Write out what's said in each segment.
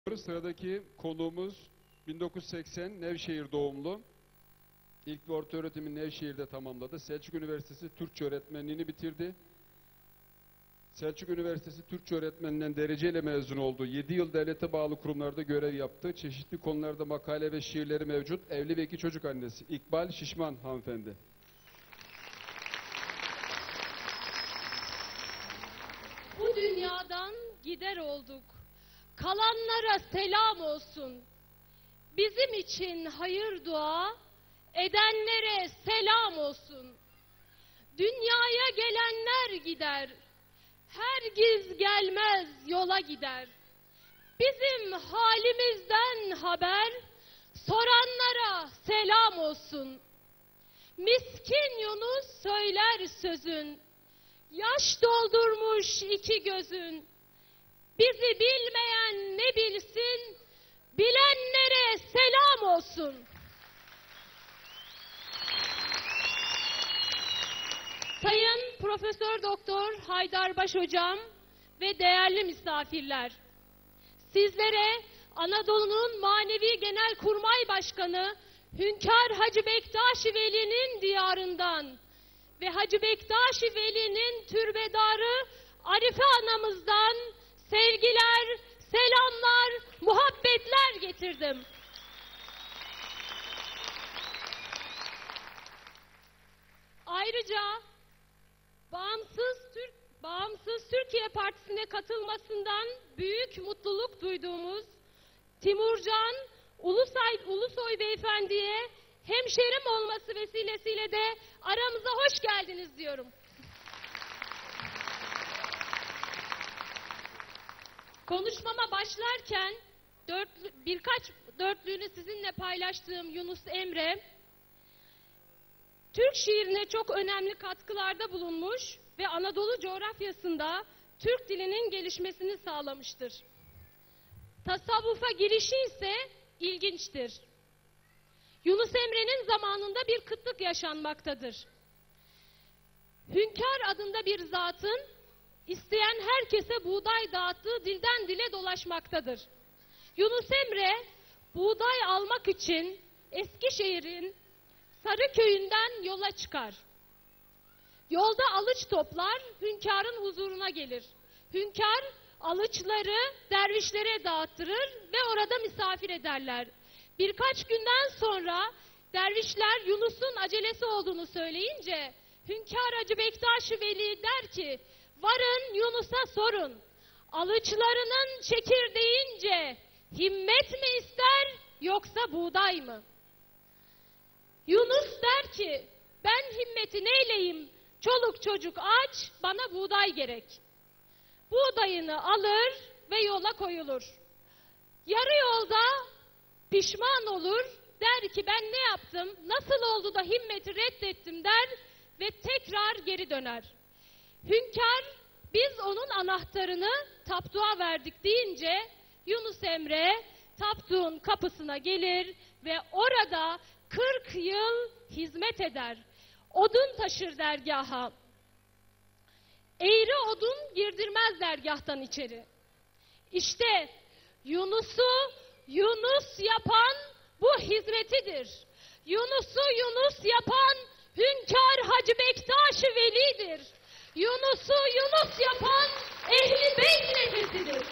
Sıradaki konuğumuz 1980 Nevşehir doğumlu. İlk ve orta öğretimini Nevşehir'de tamamladı. Selçuk Üniversitesi Türkçe öğretmenliğini bitirdi. Selçuk Üniversitesi Türkçe öğretmeninden dereceyle mezun oldu. 7 yıl devlete bağlı kurumlarda görev yaptı. Çeşitli konularda makale ve şiirleri mevcut. Evli ve 2 çocuk annesi. İkbal Şişman hanımefendi. Bu dünyadan gider olduk. Kalanlara selam olsun. Bizim için hayır dua edenlere selam olsun. Dünyaya gelenler gider. Hergiz gelmez yola gider. Bizim halimizden haber soranlara selam olsun. Miskin Yunus söyler sözün. Yaş doldurmuş 2 gözün. Bizi bilmeyen ne bilsin, bilenlere selam olsun. Sayın Profesör Doktor Haydarbaş Hocam ve değerli misafirler, sizlere Anadolu'nun Manevi Genelkurmay Başkanı Hünkâr Hacı Bektaş-ı Veli'nin diyarından ve Hacı Bektaş-ı Veli'nin türbedarı Arife anamızdan sevgiler, selamlar, muhabbetler getirdim. Ayrıca Bağımsız Türkiye Partisi'ne katılmasından büyük mutluluk duyduğumuz Timurcan Ulusoy Beyefendi'ye hemşerim olması vesilesiyle de aramıza hoş geldiniz diyorum. Konuşmama başlarken birkaç dörtlüğünü sizinle paylaştığım Yunus Emre, Türk şiirine çok önemli katkılarda bulunmuş ve Anadolu coğrafyasında Türk dilinin gelişmesini sağlamıştır. Tasavvufa girişi ise ilginçtir. Yunus Emre'nin zamanında bir kıtlık yaşanmaktadır. Hünkâr adında bir zatın İsteyen herkese buğday dağıttığı dilden dile dolaşmaktadır. Yunus Emre buğday almak için Eskişehir'in Sarıköy'ünden yola çıkar. Yolda alıç toplar, hünkârın huzuruna gelir. Hünkâr alıçları dervişlere dağıttırır ve orada misafir ederler. Birkaç günden sonra dervişler Yunus'un acelesi olduğunu söyleyince Hünkâr Hacı Bektaş-ı Veli der ki, varın Yunus'a sorun, alıçlarının çekirdeğince himmet mi ister yoksa buğday mı? Yunus der ki, ben himmeti neyleyim, çoluk çocuk aç, bana buğday gerek. Buğdayını alır ve yola koyulur. Yarı yolda pişman olur, der ki ben ne yaptım, nasıl oldu da himmeti reddettim der ve tekrar geri döner. Hünkâr, biz onun anahtarını taptuğa verdik deyince Yunus Emre taptuğun kapısına gelir ve orada 40 yıl hizmet eder. Odun taşır dergaha. Eğri odun girdirmez dergahtan içeri. İşte Yunus'u Yunus yapan bu hizmetidir. Yunus'u Yunus yapan Hünkâr Hacı Bektaş-ı Veli'dir. Yunus'u Yunus yapan Ehl-i Beyt nefesidir.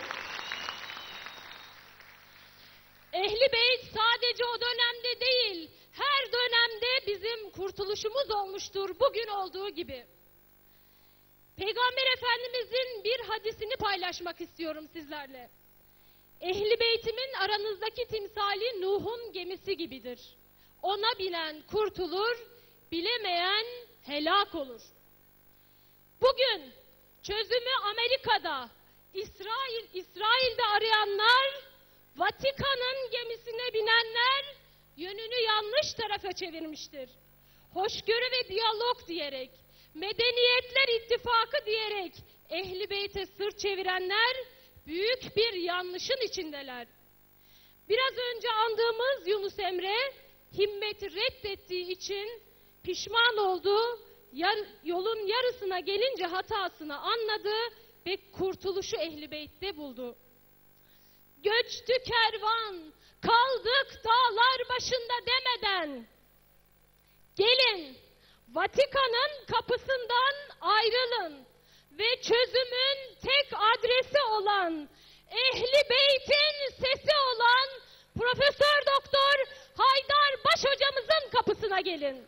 Ehl-i Beyt sadece o dönemde değil, her dönemde bizim kurtuluşumuz olmuştur, bugün olduğu gibi. Peygamber Efendimizin bir hadisini paylaşmak istiyorum sizlerle. Ehl-i Beytimin aranızdaki timsali Nuh'un gemisi gibidir. Ona binen kurtulur, bilemeyen helak olur. Bugün çözümü Amerika'da, İsrail'de arayanlar, Vatikan'ın gemisine binenler yönünü yanlış tarafa çevirmiştir. Hoşgörü ve diyalog diyerek, medeniyetler ittifakı diyerek Ehl-i Beyt'e sırt çevirenler büyük bir yanlışın içindeler. Biraz önce andığımız Yunus Emre himmeti reddettiği için pişman oldu. Yolun yarısına gelince hatasını anladı ve kurtuluşu Ehl-i Beyt'te buldu. göçtü kervan, kaldık dağlar başında demeden, gelin Vatikan'ın kapısından ayrılın ve çözümün tek adresi olan, Ehli Beyt'in sesi olan Profesör Doktor Haydar Baş hocamızın kapısına gelin.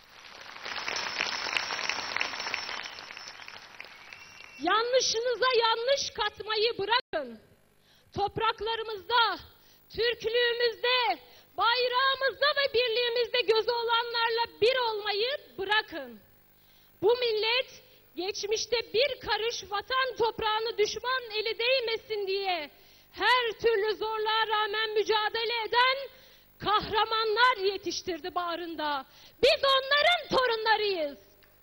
Yanlışınıza yanlış katmayı bırakın. Topraklarımızda, Türklüğümüzde, bayrağımızda ve birliğimizde gözü olanlarla bir olmayı bırakın. Bu millet geçmişte bir karış vatan toprağını düşman eli değmesin diye her türlü zorluğa rağmen mücadele eden kahramanlar yetiştirdi bağrında. Biz onların torunlarıyız.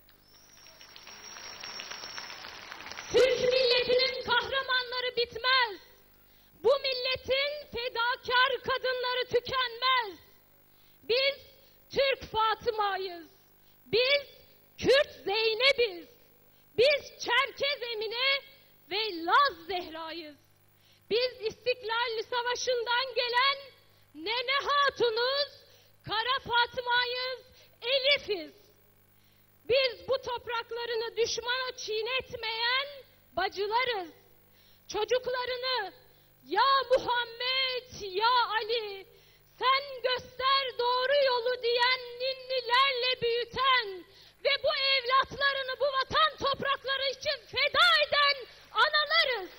Türk milletinin kahramanları bitmez. Bu milletin fedakar kadınları tükenmez. Biz Türk Fatıma'yız. Biz Kürt Zeynep'iz. Biz Çerkez Emine ve Laz Zehra'yız. Biz İstiklal Savaşı'ndan gelen Nene Hatun'uz, Kara Fatma'yız, Elif'iz. Biz bu topraklarını düşmana çiğnetmeyen bacılarız. Çocuklarını ya Muhammed ya Ali sen göster doğru yolu diyen ninnilerle büyüten ve bu evlatlarını bu vatan toprakları için feda eden analarız.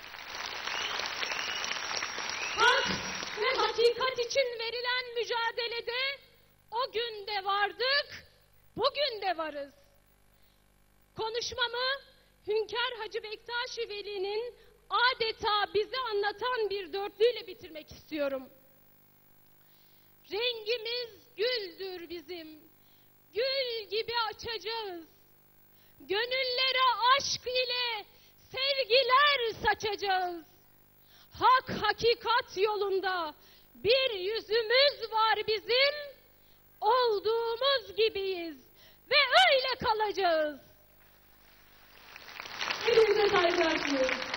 Hak ve hakikat için verilen mücadelede o gün de vardık, bugün de varız. Konuşmamı Hünkâr Hacı Bektaş-ı Veli'nin adeta bize anlatan bir dörtlüyle bitirmek istiyorum. Rengimiz güldür bizim, gül gibi açacağız. Gönüllere aşk ile sevgiler saçacağız. Hak hakikat yolunda bir yüzümüz var bizim, olduğumuz gibiyiz ve öyle kalacağız. Hepinize saygılar sunuyorum.